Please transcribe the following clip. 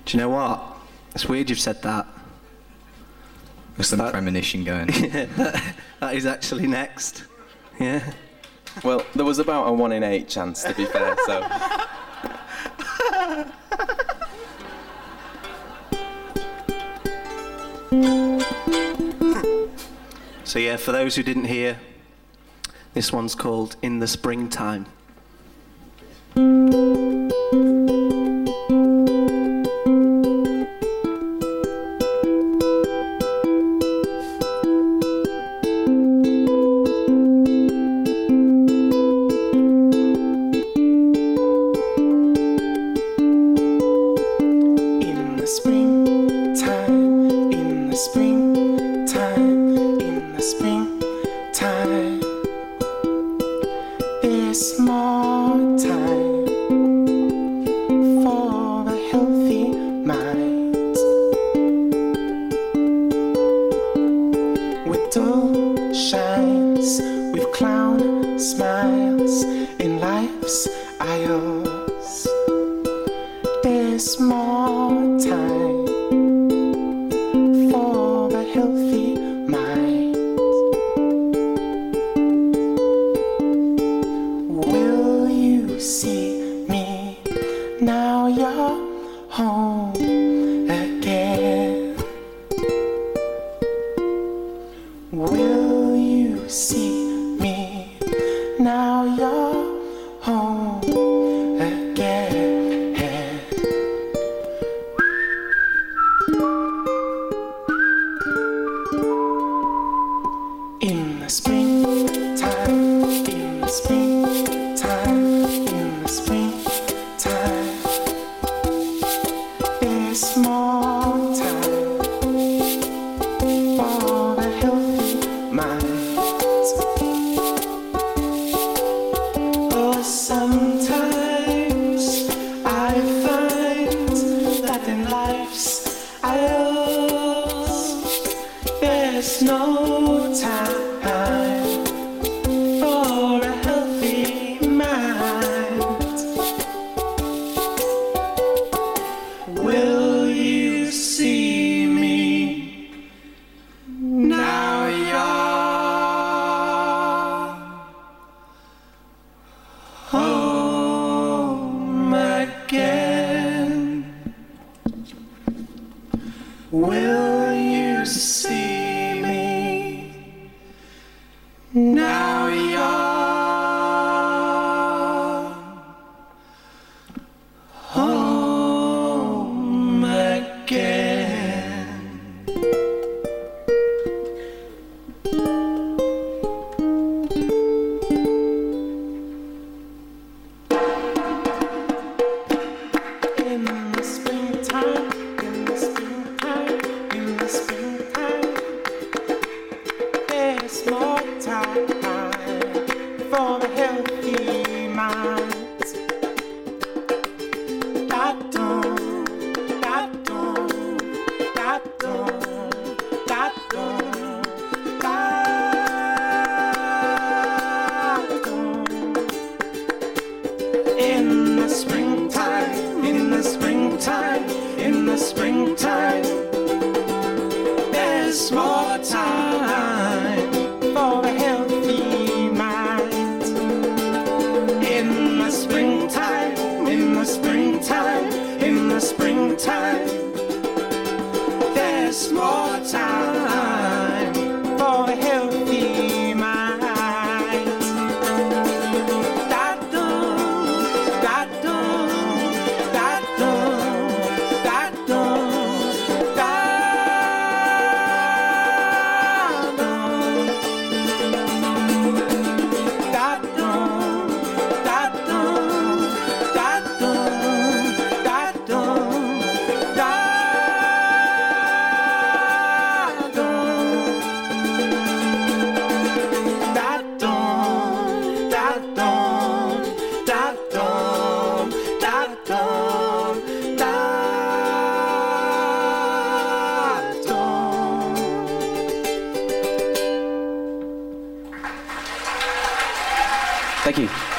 Do you know what? It's weird you've said that. There's some premonition going. That is actually next. Yeah. Well, there was about a 1 in 8 chance, to be fair, so... So yeah, for those who didn't hear, this one's called In the Springtime. There's more time for a healthy mind. With dull shines, with clown smiles in life's aisles. There's more time for a healthy mind. Will you see me now you're home again? Will you see me now you're home again? In the springtime, in the springtime, in the springtime, there's more time for a healthy mind. Oh, sometimes I find that in life's aisles there's no time for a healthy mind. Will you see me now you're home again? Will you see me now you're home again? In the springtime, in the springtime, in the springtime, there's more time for a healthy mind. Da-dum, da-dum, da-dum, da-dum, da-dum. In the springtime, in the springtime, in the springtime, there's more time for a healthy mind. In the springtime, in the springtime, in the springtime, there's more time for a healthy mind. Da-dum, da-dum, da-dum, da-dum, Thank you.